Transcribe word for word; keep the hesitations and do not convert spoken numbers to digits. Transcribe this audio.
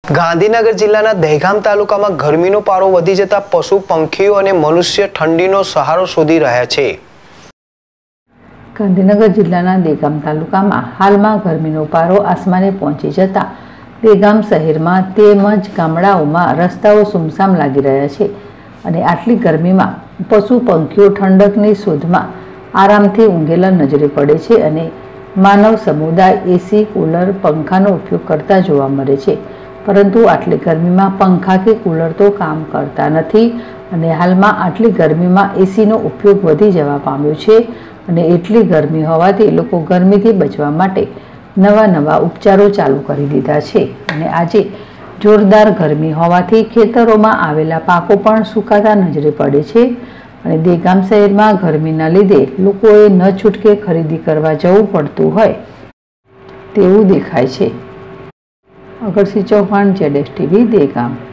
ગાંધીનગર જિલ્લાના દહેગામ તાલુકામાં ગરમીનો પારો વધી જતા પશુ પંખીઓ અને મનુષ્ય ઠંડીનો સહારો શોધી રહ્યા છે। ગાંધીનગર જિલ્લાના દહેગામ તાલુકામાં હાલમાં ગરમીનો પારો આસમાને પહોંચી જતા દહેગામ શહેરમાં તેમજ ગામડાઓમાં રસ્તાઓ સુમસામ લાગી રહ્યા છે અને આટલી ગરમીમાં પશુ પંખીઓ ઠંડકની શોધમાં આરામથી ઊંઘેલા નજરે પડે છે અને માનવ સમુદાય એસી કુલર પંખાનો ઉપયોગ કરતા જોવા મળે છે, પરંતુ આટલી ગરમીમાં પંખા કે કુલર તો કામ કરતા નથી અને હાલમાં આટલી ગરમીમાં એસીનો ઉપયોગ વધી જવા પામ્યો છે અને એટલી ગરમી હોવાથી લોકો ગરમીથી બચવા માટે નવા નવા ઉપચારો ચાલુ કરી દીધા છે અને આજે જોરદાર ગરમી હોવાથી ખેતરોમાં આવેલા પાકો પણ સુકાતા નજરે પડે છે અને દહેગામ શહેરમાં ગરમીના લીધે લોકોએ ન છૂટકે ખરીદી કરવા જવું પડતું હોય તેવું દેખાય છે। Agarsinh Chauhan, Z S TV, Dehgam.